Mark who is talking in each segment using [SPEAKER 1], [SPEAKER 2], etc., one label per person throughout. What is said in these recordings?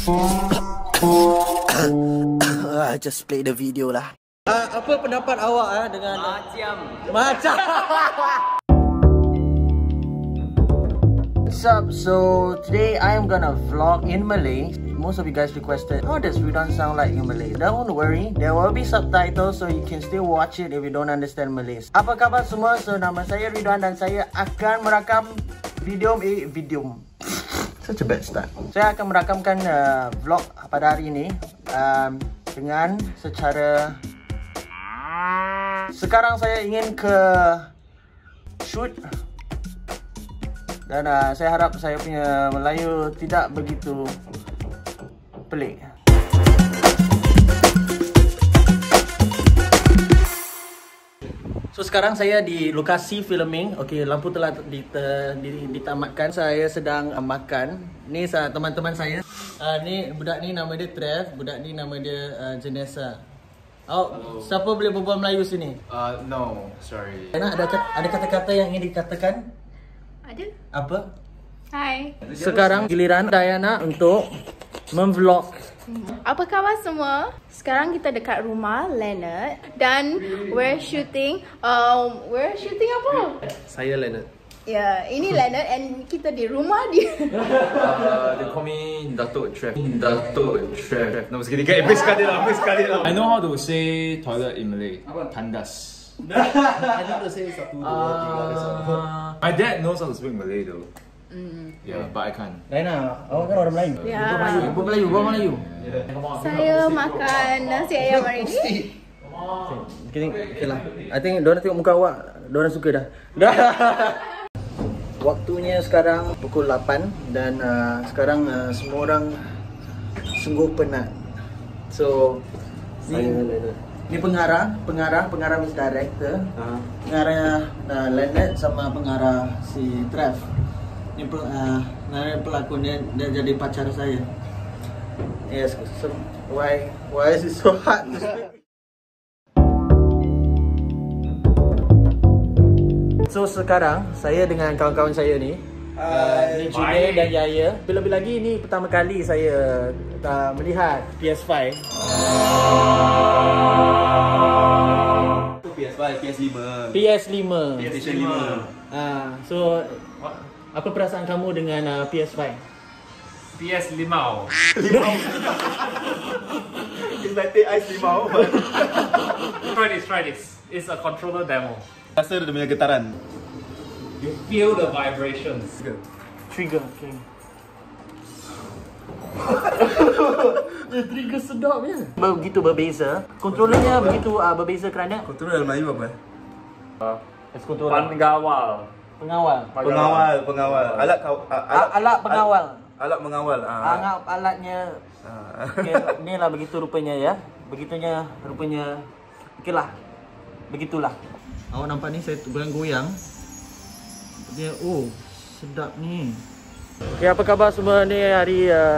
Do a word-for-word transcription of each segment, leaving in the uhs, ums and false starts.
[SPEAKER 1] I just play the video lah. Uh, apa pendapat awak ah dengan
[SPEAKER 2] macam
[SPEAKER 1] macam? What's up? So today I am gonna vlog in Malay. Most of you guys requested, how does Ridwan sound like in Malay? Don't worry, there will be subtitles so you can still watch it if you don't understand Malay. Apa khabar semua? So nama saya Ridwan dan saya akan merakam video eh, video. Such a bad start. Saya akan merakamkan uh, vlog pada hari ini um, dengan secara sekarang saya ingin ke shoot dan uh, saya harap saya punya Melayu tidak begitu pelik. So sekarang saya di lokasi filming. Okey, lampu telah ditamatkan. Saya sedang uh, makan. Ni teman-teman saya. Uh, ni budak ni nama dia Trev, budak ni nama dia uh, Janessa. Oh, siapa boleh berbual Melayu sini?
[SPEAKER 3] Uh, no, sorry.
[SPEAKER 1] Diana, ada ada kata-kata yang ingin dikatakan?
[SPEAKER 4] Ada.
[SPEAKER 1] Apa?
[SPEAKER 4] Hai.
[SPEAKER 1] Sekarang giliran Diana untuk memvlog.
[SPEAKER 4] Apa khabar semua? Sekarang kita dekat rumah Leonard dan we're shooting. Um, we're shooting apa?
[SPEAKER 3] Saya Leonard.
[SPEAKER 4] Ya, yeah, ini Leonard and kita di rumah dia.
[SPEAKER 3] Uh, they call me Datuk Trev. Datuk Trev. No, sekali kan epic sekali lah, epic sekali lah. I know how to say toilet in Malay. Tandas.
[SPEAKER 1] I need to say satu dua tiga.
[SPEAKER 3] My dad knows how to speak Malay though.
[SPEAKER 4] Mm.
[SPEAKER 3] Yeah, but I can't.
[SPEAKER 1] Diana, awak kan orang Melayu?
[SPEAKER 4] Ya.
[SPEAKER 1] Buat Melayu, buat Melayu, buat Melayu.
[SPEAKER 4] Saya makan nasi ayam hari ini.
[SPEAKER 1] Okay, okay lah. I think diorang tengok muka awak, diorang suka dah. Dah. Waktunya sekarang pukul lapan dan uh, sekarang uh, semua orang sungguh penat. So ni, ni pengarah, pengarah, pengarah Miss Director, uh. pengarah uh, Leonard sama pengarah si Trev. Ni uh, pelakon dia, dia jadi pacar saya. Yes, so why why is it so hard to speak? So sekarang saya dengan kawan-kawan saya ni, uh, ni Junaid dan Yaya. Lebih-lebih lagi ni pertama kali saya uh, melihat P S five.
[SPEAKER 2] P S five, P S lima.
[SPEAKER 1] P S lima.
[SPEAKER 2] PlayStation lima.
[SPEAKER 1] Ah, so apa perasaan kamu dengan uh, P S five?
[SPEAKER 5] P S limau.
[SPEAKER 3] Limau. It's like teh ais limau.
[SPEAKER 5] Try this, try this. It's a controller demo.
[SPEAKER 3] Rasa dia punya getaran.
[SPEAKER 5] You feel the vibrations.
[SPEAKER 1] Trigger, okay. The trigger sedap ya. Begitu berbeza. Kontrolernya begitu uh, berbeza kerana
[SPEAKER 3] Kontroler dalam Melayu apa?
[SPEAKER 5] Uh,
[SPEAKER 1] it's controller
[SPEAKER 5] Pengawal.
[SPEAKER 1] pengawal.
[SPEAKER 3] Pengawal, pengawal. Alat kau
[SPEAKER 1] Alat, alat pengawal.
[SPEAKER 3] Alat mengawal. Ah.
[SPEAKER 1] Alat alatnya.
[SPEAKER 3] Ah.
[SPEAKER 1] Okay, ni lah begitu rupanya ya. Begitunya rupanya. Okeylah. Begitulah. Awak nampak ni saya goyang-goyang. Dia oh, sedap ni. Okey, apa khabar semua ni hari uh...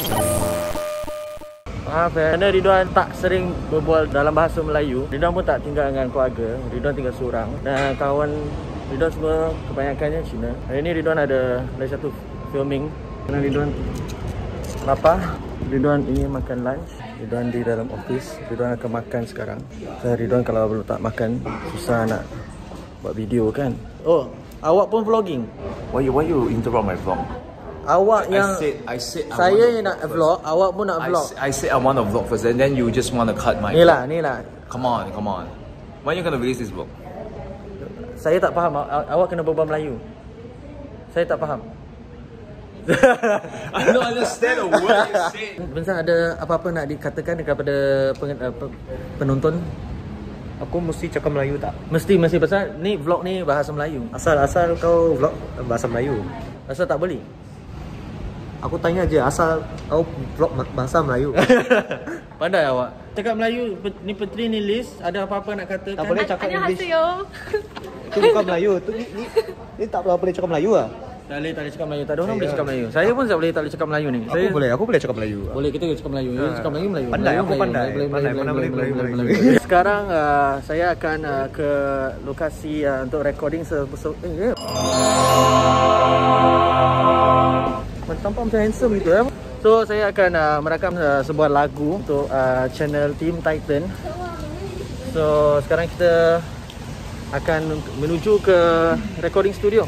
[SPEAKER 1] maaf ya, kerana Ridwan tak sering berbual dalam bahasa Melayu. Ridwan pun tak tinggal dengan keluarga. Ridwan tinggal seorang. Dan kawan Ridwan semua kebanyakannya Cina. Hari ni Ridwan ada lagi satu filming. Kerana Ridwan lapar, Ridwan ingin makan lunch. Ridwan di dalam office. Ridwan akan makan sekarang. So, Ridwan kalau belum tak makan, susah nak buat video kan. Oh, awak pun vlogging?
[SPEAKER 3] Why you why you interrupt my vlog?
[SPEAKER 1] Awak yang
[SPEAKER 3] I said I said I
[SPEAKER 1] saya yang nak vlog, first. Awak pun nak vlog.
[SPEAKER 3] I, I said I want to vlog first and then you just want to cut my.
[SPEAKER 1] Ni lah, ni lah.
[SPEAKER 3] Come on, come on. When you gonna release this vlog?
[SPEAKER 1] Saya tak faham. Awak kena berbual Melayu. Saya tak faham.
[SPEAKER 3] I don't understand a word you said.
[SPEAKER 1] Bensa ada apa-apa nak dikatakan kepada penonton?
[SPEAKER 6] Aku mesti cakap Melayu tak?
[SPEAKER 1] Mesti, mesti pasal ni vlog ni bahasa Melayu.
[SPEAKER 6] Asal-asal kau vlog bahasa Melayu.
[SPEAKER 1] Asal tak boleh?
[SPEAKER 6] Aku tanya je, asal kau vlog bahasa Melayu.
[SPEAKER 1] Pandai awak. Cakap Melayu, ni Petri ni Liz, ada apa-apa nak katakan?
[SPEAKER 6] Tak boleh cakap English.
[SPEAKER 4] Annyeonghaseyo.
[SPEAKER 6] Itu bukan Melayu. Tu ni, ni, ni tak boleh cakap Melayu ah.
[SPEAKER 1] Tak boleh, tak boleh cakap Melayu. Tak ada orang boleh cakap Melayu. Saya pun tak boleh, tak boleh cakap Melayu ni.
[SPEAKER 6] Aku
[SPEAKER 1] Saya
[SPEAKER 6] boleh, aku boleh cakap Melayu.
[SPEAKER 1] Boleh, kita cakap Melayu. Ya, cakap Melayu, Melayu.
[SPEAKER 6] Pandai,
[SPEAKER 1] Melayu,
[SPEAKER 6] aku
[SPEAKER 1] Melayu.
[SPEAKER 6] pandai.
[SPEAKER 1] Boleh,
[SPEAKER 6] Pandai,
[SPEAKER 1] boleh,
[SPEAKER 6] mana
[SPEAKER 1] boleh,
[SPEAKER 6] boleh
[SPEAKER 1] boleh,
[SPEAKER 6] Melayu,
[SPEAKER 1] boleh,
[SPEAKER 6] Melayu.
[SPEAKER 1] Sekarang uh, saya akan uh, ke lokasi uh, untuk recording sebesar eh, eh. Tampak macam handsome gitu eh. So saya akan uh, merakam uh, sebuah lagu untuk uh, channel Team Titan. So sekarang kita akan menuju ke recording studio.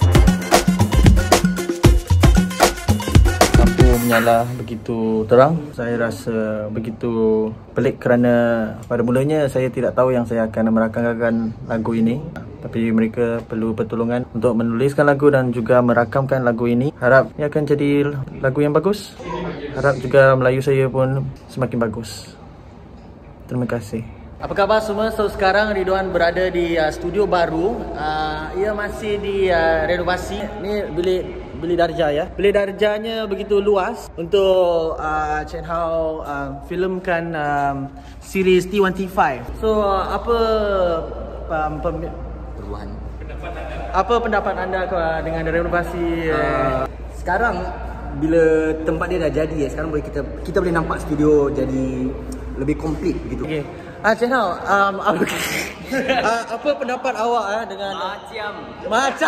[SPEAKER 1] Lampu menyala begitu terang. Saya rasa begitu pelik kerana pada mulanya saya tidak tahu yang saya akan merakamkan lagu ini. Tapi mereka perlu pertolongan untuk menuliskan lagu dan juga merakamkan lagu ini. Harap ia akan jadi lagu yang bagus. Harap juga Melayu saya pun semakin bagus. Terima kasih. Apa khabar semua? So sekarang Ridwan berada di uh, studio baru. Uh, ia masih di uh, renovasi. Ni bilik bilik darjah ya. Bilik darjahnya begitu luas untuk uh, Chen Hao uh, filmkan um, series T one T five. So uh, apa um, pem
[SPEAKER 6] Perubahan.
[SPEAKER 1] apa pendapat anda dengan renovasi?
[SPEAKER 6] Uh, sekarang bila tempat dia dah jadi ya, sekarang boleh kita kita boleh nampak studio jadi lebih komplit gitu.
[SPEAKER 1] Okey. Ah Chen Hao, um, apa, uh, apa pendapat awak uh, dengan
[SPEAKER 2] Macam.
[SPEAKER 1] macam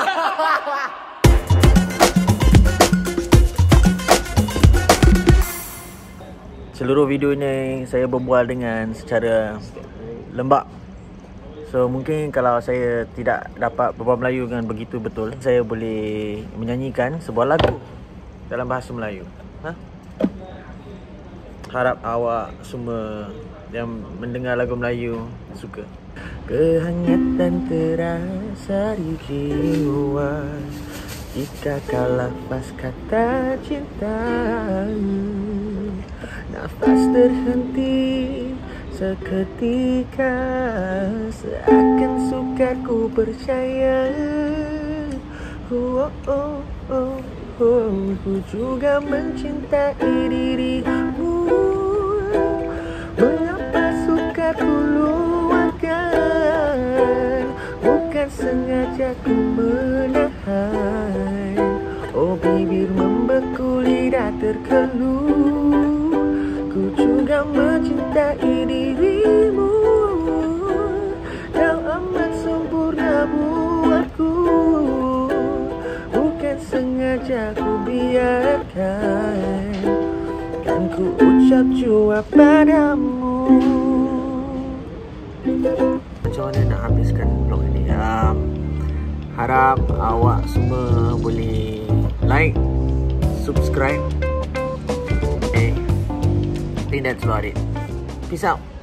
[SPEAKER 1] seluruh video ini saya berbual dengan secara lembab. So mungkin kalau saya tidak dapat berbual Melayu dengan begitu betul, saya boleh menyanyikan sebuah lagu dalam bahasa Melayu. Ha? Harap awak semua yang mendengar lagu Melayu suka. Kehangatan terasa di jiwa jika kau lepas kata cinta. Nafas terhenti seketika, seakan sukar ku percaya. Oh, oh, oh, oh, ku juga mencintai dirimu. Mengapa sukar ku luahkan, bukan sengaja ku menahan. Oh bibir membeku, lidah terkeluh. Ku juga mencintai dirimu. Kau amat sempurna buatku, bukan sengaja ku biarkan. Kan ku ucap jua padamu. Macam mana nak habiskan vlog ini? Um, harap awak semua boleh like, subscribe. I think that's about it. Peace out.